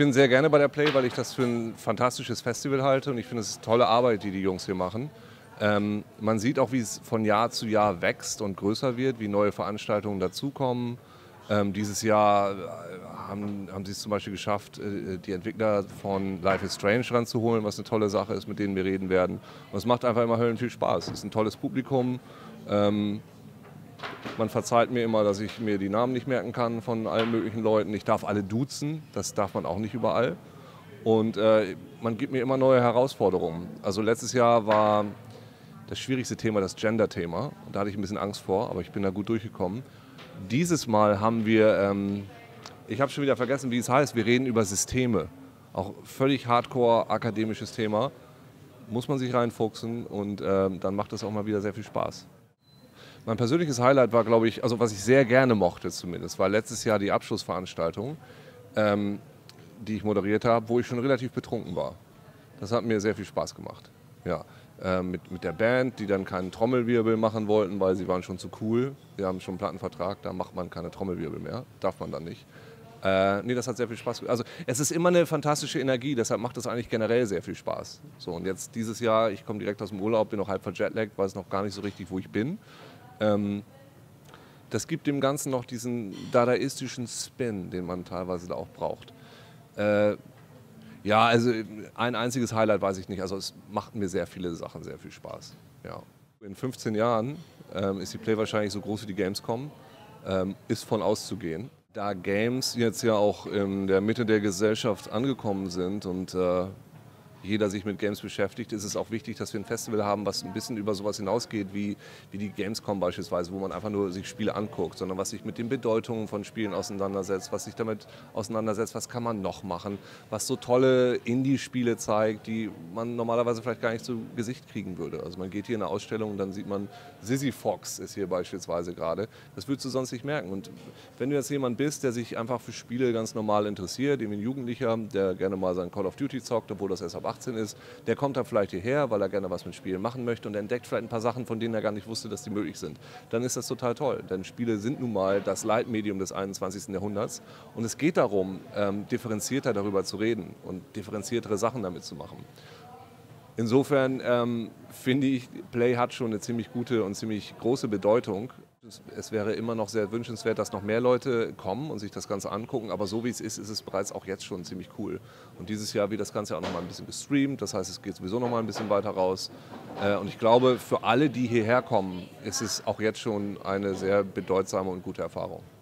bin sehr gerne bei der Play, weil ich das für ein fantastisches Festival halte und ich finde, es ist tolle Arbeit, die die Jungs hier machen. Man sieht auch, wie es von Jahr zu Jahr wächst und größer wird, wie neue Veranstaltungen dazukommen. Dieses Jahr haben sie es zum Beispiel geschafft, die Entwickler von Life is Strange ranzuholen, was eine tolle Sache ist, mit denen wir reden werden. Und es macht einfach immer höllen viel Spaß. Es ist ein tolles Publikum. Man verzeiht mir immer, dass ich mir die Namen nicht merken kann von allen möglichen Leuten. Ich darf alle duzen, das darf man auch nicht überall. Und man gibt mir immer neue Herausforderungen. Also letztes Jahr war das schwierigste Thema das Gender-Thema. Da hatte ich ein bisschen Angst vor, aber ich bin da gut durchgekommen. Dieses Mal haben wir, ich habe schon wieder vergessen, wie es heißt, wir reden über Systeme. Auch völlig hardcore akademisches Thema. Muss man sich reinfuchsen und dann macht das auch mal wieder sehr viel Spaß. Mein persönliches Highlight war, glaube ich, also was ich sehr gerne mochte zumindest, war letztes Jahr die Abschlussveranstaltung, die ich moderiert habe, wo ich schon relativ betrunken war. Das hat mir sehr viel Spaß gemacht. Ja, mit der Band, die dann keinen Trommelwirbel machen wollten, weil sie waren schon zu cool. Wir haben schon einen Plattenvertrag, da macht man keine Trommelwirbel mehr, darf man dann nicht. Nee, das hat sehr viel Spaß gemacht. Also es ist immer eine fantastische Energie, deshalb macht es eigentlich generell sehr viel Spaß. So, und jetzt dieses Jahr, ich komme direkt aus dem Urlaub, bin noch halb verjetlaggt, weiß noch gar nicht so richtig, wo ich bin. Das gibt dem Ganzen noch diesen dadaistischen Spin, den man teilweise da auch braucht. Ja, also ein einziges Highlight weiß ich nicht. Also es macht mir sehr viele Sachen sehr viel Spaß. Ja. In 15 Jahren ist die Play wahrscheinlich so groß wie die Gamescom, ist von auszugehen. Da Games jetzt ja auch in der Mitte der Gesellschaft angekommen sind und jeder sich mit Games beschäftigt, ist es auch wichtig, dass wir ein Festival haben, was ein bisschen über sowas hinausgeht, wie die Gamescom beispielsweise, wo man einfach nur sich Spiele anguckt, sondern was sich mit den Bedeutungen von Spielen auseinandersetzt, was sich damit auseinandersetzt, was kann man noch machen, was so tolle Indie-Spiele zeigt, die man normalerweise vielleicht gar nicht zu Gesicht kriegen würde. Also man geht hier in eine Ausstellung und dann sieht man, Sissy Fox ist hier beispielsweise gerade. Das würdest du sonst nicht merken. Und wenn du jetzt jemand bist, der sich einfach für Spiele ganz normal interessiert, eben ein Jugendlicher, der gerne mal sein Call of Duty zockt, obwohl das erst ab 18 ist, der kommt dann vielleicht hierher, weil er gerne was mit Spielen machen möchte und entdeckt vielleicht ein paar Sachen, von denen er gar nicht wusste, dass die möglich sind. Dann ist das total toll, denn Spiele sind nun mal das Leitmedium des 21. Jahrhunderts und es geht darum, differenzierter darüber zu reden und differenziertere Sachen damit zu machen. Insofern finde ich, Play hat schon eine ziemlich gute und ziemlich große Bedeutung. Es wäre immer noch sehr wünschenswert, dass noch mehr Leute kommen und sich das Ganze angucken, aber so wie es ist es bereits auch jetzt schon ziemlich cool. Und dieses Jahr wird das Ganze auch noch mal ein bisschen gestreamt, das heißt, es geht sowieso noch mal ein bisschen weiter raus. Und ich glaube, für alle, die hierher kommen, ist es auch jetzt schon eine sehr bedeutsame und gute Erfahrung.